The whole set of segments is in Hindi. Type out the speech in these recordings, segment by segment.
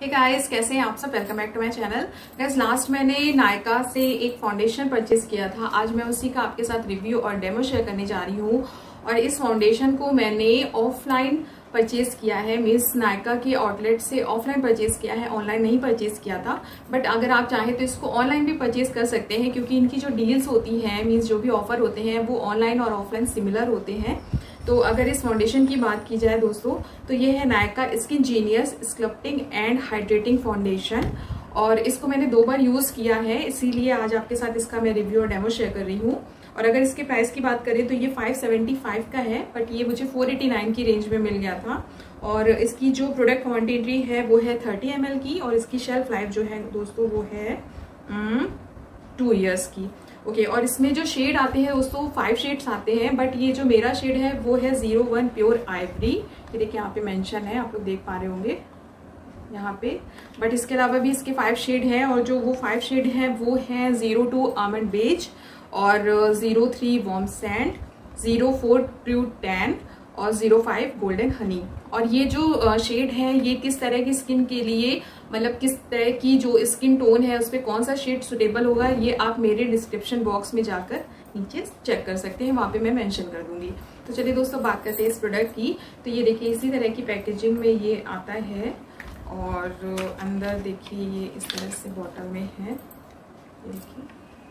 हे गाइस, कैसे हैं आप सब। Welcome back to my channel. Guys, last मैंने नायका से एक फाउंडेशन परचेज किया था। आज मैं उसी का आपके साथ रिव्यू और डेमो शेयर करने जा रही हूँ। और इस फाउंडेशन को मैंने ऑफलाइन परचेज किया है, मीन्स नायका की आउटलेट से ऑफलाइन परचेज किया है, ऑनलाइन नहीं परचेज किया था। बट अगर आप चाहें तो इसको ऑनलाइन भी परचेज कर सकते हैं, क्योंकि इनकी जो डील्स होती हैं, मीन्स जो भी ऑफर होते हैं वो ऑनलाइन और ऑफलाइन सिमिलर होते हैं। तो अगर इस फाउंडेशन की बात की जाए दोस्तों, तो ये है Nykaa skin genius sculpting and hydrating foundation. और इसको मैंने 2 बार यूज किया है, इसीलिए आज आपके साथ इसका मैं रिव्यू और डेमो शेयर कर रही हूँ। और अगर इसके प्राइस की बात करें तो ये 575 का है, बट ये मुझे 489 की रेंज में मिल गया था। और इसकी जो प्रोडक्ट क्वांटिटी है वो है 30 ml की, और इसकी शेल्फ लाइफ जो है दोस्तों वो है 2 years की। ओके, और इसमें जो शेड आते हैं दोस्तों 5 शेड्स आते हैं, बट ये जो मेरा शेड है वो है 01 प्योर आइवरी। ये देखिए यहाँ पे मेंशन है, आप लोग देख पा रहे होंगे यहाँ पे। बट इसके अलावा भी इसके 5 शेड है, और जो वो 5 शेड है वो है 02 आमंड बेज, और 03 वार्म सैंड, 04 ट्रू टैन, और 05 गोल्डन हनी। और ये जो शेड है ये किस तरह की स्किन के लिए, मतलब किस तरह की जो स्किन टोन है उस पर कौन सा शेड सुटेबल होगा, ये आप मेरे डिस्क्रिप्शन बॉक्स में जाकर नीचे चेक कर सकते हैं, वहां पे मैं मेंशन कर दूंगी। तो चलिए दोस्तों बात करते हैं इस प्रोडक्ट की। तो ये देखिए इसी तरह की पैकेजिंग में ये आता है, और अंदर देखिए ये इस तरह से बॉटल में है, देखिए,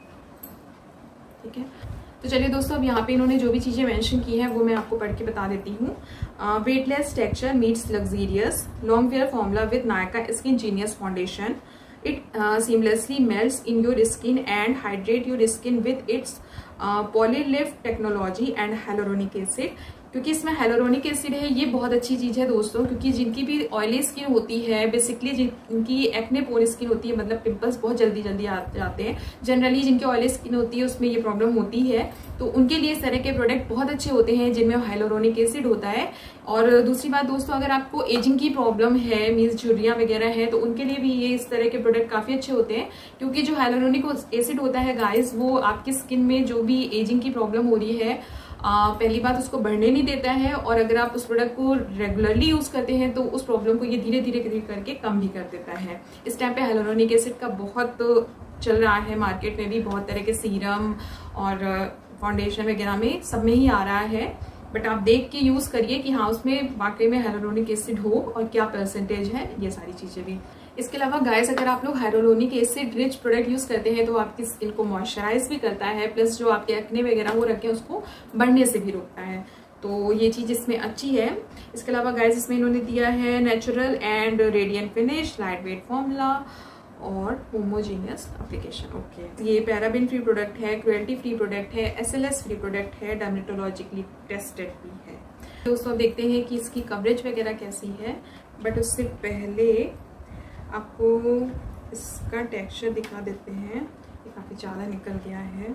ठीक है। तो चलिए दोस्तों, अब यहाँ पे इन्होंने जो भी चीजें मेंशन की हैं वो मैं आपको पढ़ के बता देती हूँ। Weightless texture meets luxurious long wear formula with Nykaa skin genius foundation. It seamlessly melts in your skin and hydrate your skin with its polylift technology and hyaluronic acid. क्योंकि इसमें हाइलुरोनिक एसिड है, ये बहुत अच्छी चीज है दोस्तों, क्योंकि जिनकी भी ऑयली स्किन होती है, बेसिकली जिनकी एक्ने प्रोन स्किन होती है, मतलब पिंपल्स बहुत जल्दी आ जाते हैं, जनरली जिनकी ऑयली स्किन होती है उसमें ये प्रॉब्लम होती है, तो उनके लिए इस तरह के प्रोडक्ट बहुत अच्छे होते हैं जिनमें हाइलुरोनिक एसिड होता है। और दूसरी बात दोस्तों, अगर आपको एजिंग की प्रॉब्लम है, मीन्स झुर्रियां वगैरह है, तो उनके लिए भी ये इस तरह के प्रोडक्ट काफी अच्छे होते हैं। क्योंकि जो हाइलुरोनिक एसिड होता है गाइस, वो आपकी स्किन में जो भी एजिंग की प्रॉब्लम हो रही है, पहली बात उसको बढ़ने नहीं देता है, और अगर आप उस प्रोडक्ट को रेगुलरली यूज करते हैं तो उस प्रॉब्लम को ये धीरे धीरे करके कम भी कर देता है। इस टाइम पे हाइलुरोनिक एसिड का बहुत चल रहा है, मार्केट में भी बहुत तरह के सीरम और फाउंडेशन वगैरह में सब में ही आ रहा है। बट आप देख के यूज करिए कि हाँ उसमें वाकई में हाइलुरोनिक एसिड हो और क्या परसेंटेज है, ये सारी चीजें भी। इसके अलावा गाइस, अगर आप लोग hyaluronic acid rich product use करते हैं तो आपकी स्किन को मॉइस्चराइज भी करता है, प्लस जो आपके एक्ने वगैरह हो रखे हैं उसको बढ़ने से भी रोकता है, तो ये चीज इसमें अच्छी है। इसके अलावा गाइस, इसमें इन्होंने दिया है natural and radiant finish, light weight formula और होमोजीनियस एप्लीकेशन। ओके, ये पैराबिन फ्री प्रोडक्ट है, क्रुएल्टी फ्री प्रोडक्ट है, SLS फ्री प्रोडक्ट है, डर्मेटोलॉजिकली टेस्टेड भी है। दोस्तों देखते हैं कि इसकी कवरेज वगैरह कैसी है, बट उससे पहले आपको इसका टेक्सचर दिखा देते हैं। ये काफी ज्यादा निकल गया है,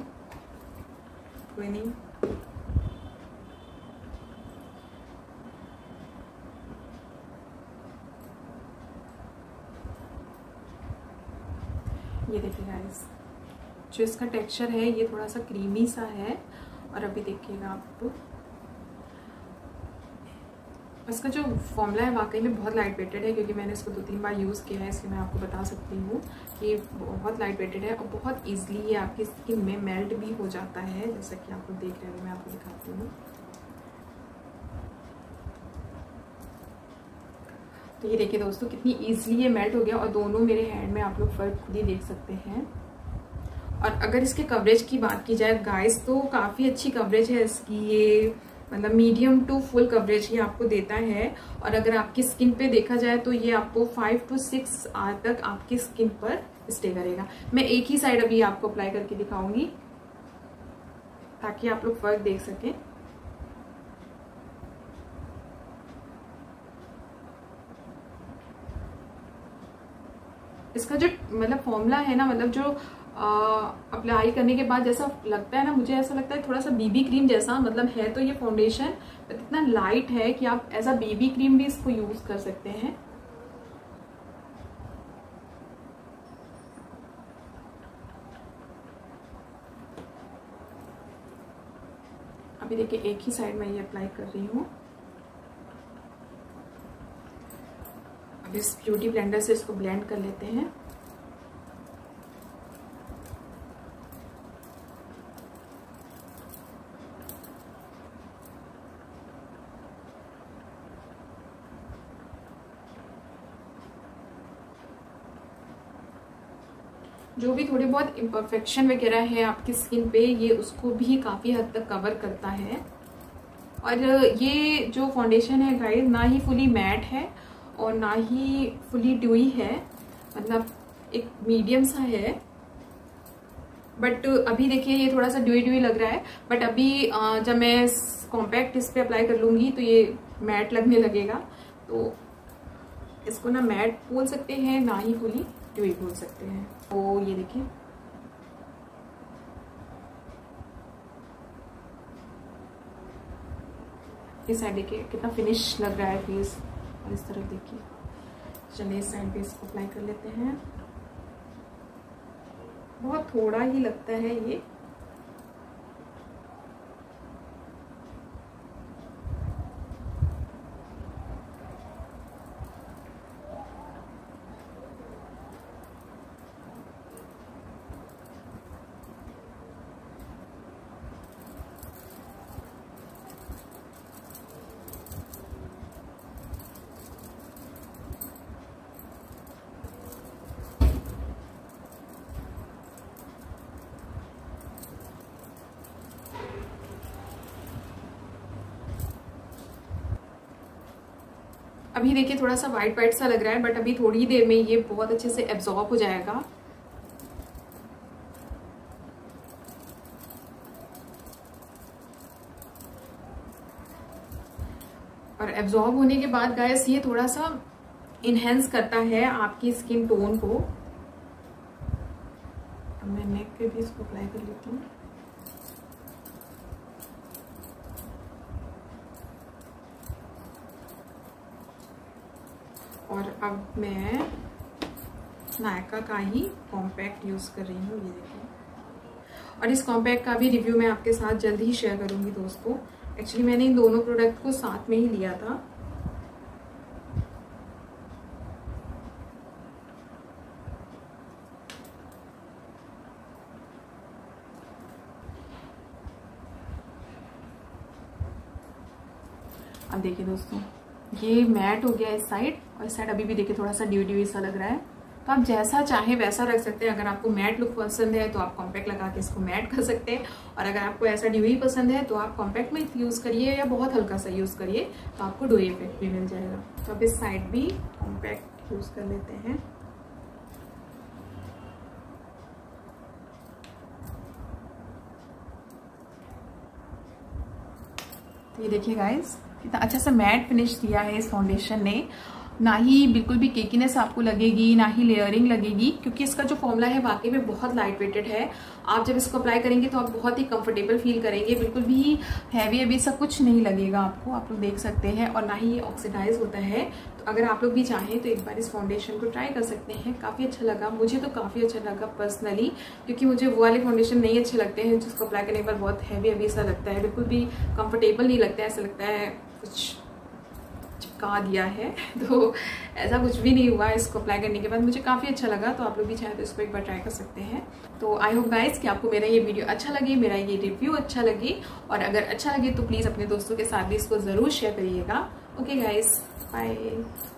कोई नहीं। ये देखिए गाइस, जो इसका टेक्सचर है ये थोड़ा सा क्रीमी सा है, और अभी देखिएगा आप इसका जो फॉर्मूला है वाकई में बहुत लाइट वेटेड है, क्योंकि मैंने इसको 2-3 बार यूज़ किया है, इसलिए मैं आपको बता सकती हूँ कि बहुत लाइट वेटेड है और बहुत इजीली ये आपकी स्किन में मेल्ट भी हो जाता है, जैसा कि आप लोग देख रहे हैं। मैं आपको दिखाती हूँ। तो ये देखिए दोस्तों कितनी ईजिली ये मेल्ट हो गया, और दोनों मेरे हैंड में आप लोग फर्क खुद ही देख सकते हैं। और अगर इसके कवरेज की बात की जाए गाइस, तो काफ़ी अच्छी कवरेज है इसकी, ये मतलब मीडियम टू फुल कवरेज ये आपको देता है। और अगर आपकी स्किन पे देखा जाए तो ये आपको 5 to 6 आवर तक आपकी स्किन पर स्टे करेगा। मैं एक ही साइड अभी आपको अप्लाई करके दिखाऊंगी ताकि आप लोग फर्क देख सकें। इसका जो मतलब फॉर्मूला है ना, मतलब जो अप्लाई करने के बाद जैसा लगता है ना, मुझे ऐसा लगता है थोड़ा सा बीबी क्रीम जैसा, मतलब है तो ये फाउंडेशन इतना लाइट है कि आप एज अ बेबी क्रीम भी इसको यूज कर सकते हैं। अभी देखिए एक ही साइड में ये अप्लाई कर रही हूँ। इस ब्यूटी ब्लेंडर से इसको ब्लेंड कर लेते हैं। जो भी थोड़ी बहुत इम्परफेक्शन वगैरह है आपकी स्किन पे, ये उसको भी काफ़ी हद तक कवर करता है। और ये जो फाउंडेशन है गाइस, ना ही फुली मैट है और ना ही फुली ड्यूई है, मतलब एक मीडियम सा है। बट अभी देखिए ये थोड़ा सा ड्यूई ड्यूई लग रहा है, बट अभी जब मैं कॉम्पैक्ट इस पे अप्लाई कर लूँगी तो ये मैट लगने लगेगा। तो इसको ना मैट बोल सकते हैं, ना ही फुली ड्यूई बोल सकते हैं। तो ये देखिए इस साइड देखिए कितना फिनिश लग रहा है फेस, और इस तरफ देखिए। चलिए इस साइड पे इसको अप्लाई कर लेते हैं। बहुत थोड़ा ही लगता है ये। अभी देखिए थोड़ा सा वाइट वाइट सा लग रहा है, बट अभी थोड़ी देर में ये बहुत अच्छे से एब्जॉर्ब हो जाएगा। और एब्जॉर्ब होने के बाद गाइस ये थोड़ा सा इनहेंस करता है आपकी स्किन टोन को। अब मैं नेक पे भी इसको अप्लाई कर लेती हूँ। और अब मैं नायका का ही कॉम्पैक्ट यूज़ कर रही हूँ, ये देखिए। और इस कॉम्पैक्ट का भी रिव्यू मैं आपके साथ जल्द ही शेयर करूँगी दोस्तों। एक्चुअली मैंने इन दोनों प्रोडक्ट को साथ में ही लिया था। अब देखिए दोस्तों ये मैट हो गया इस साइड, और इस साइड अभी भी देखिए थोड़ा सा ड्यू ड्यू सा लग रहा है। तो आप जैसा चाहें वैसा रख सकते हैं। अगर आपको मैट लुक पसंद है तो आप कॉम्पैक्ट लगा के इसको मैट कर सकते हैं, और अगर आपको ऐसा ड्यूई पसंद है तो आप कॉम्पैक्ट में यूज़ करिए या बहुत हल्का सा यूज़ करिए, तो आपको ड्यूई इफेक्ट भी मिल जाएगा। तो अब इस साइड भी कॉम्पैक्ट यूज़ कर लेते हैं। तो ये देखिए गाइस कितना अच्छा सा मैट फिनिश दिया है इस फाउंडेशन ने। ना ही बिल्कुल भी केकीनेस आपको लगेगी, ना ही लेयरिंग लगेगी, क्योंकि इसका जो फॉर्मूला है वाकई में बहुत लाइट वेटेड है। आप जब इसको अप्लाई करेंगे तो आप बहुत ही कंफर्टेबल फील करेंगे। बिल्कुल भी हैवी सा कुछ नहीं लगेगा आपको, आप लोग देख सकते हैं। और ना ही ये ऑक्सीडाइज होता है। तो अगर आप लोग भी चाहें तो एक बार इस फाउंडेशन को ट्राई कर सकते हैं। काफ़ी अच्छा लगा, मुझे तो काफ़ी अच्छा लगा पर्सनली, क्योंकि मुझे वो वाले फाउंडेशन नहीं अच्छे लगते हैं जिसको अप्लाई करने के बाद बहुत हैवी सा लगता है, बिल्कुल भी कंफर्टेबल नहीं लगता है। ऐसा लगता है कुछ चिपका दिया है। तो ऐसा कुछ भी नहीं हुआ इसको अप्लाई करने के बाद, मुझे काफ़ी अच्छा लगा। तो आप लोग भी चाहे तो इसको एक बार ट्राई कर सकते हैं। तो आई होप गाइस कि आपको मेरा ये वीडियो अच्छा लगे, मेरा ये रिव्यू अच्छा लगे, और अगर अच्छा लगे तो प्लीज़ अपने दोस्तों के साथ भी इसको ज़रूर शेयर करिएगा। Okay guys, bye.